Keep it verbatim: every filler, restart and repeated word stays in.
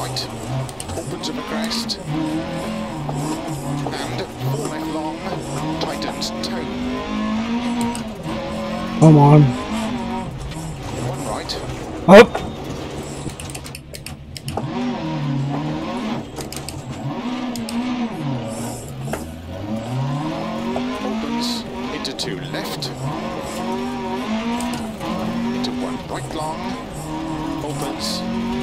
right, opens at the crest, and four left long, tightens toe. Come on. One right, Up. opens into two left, into one right long, opens,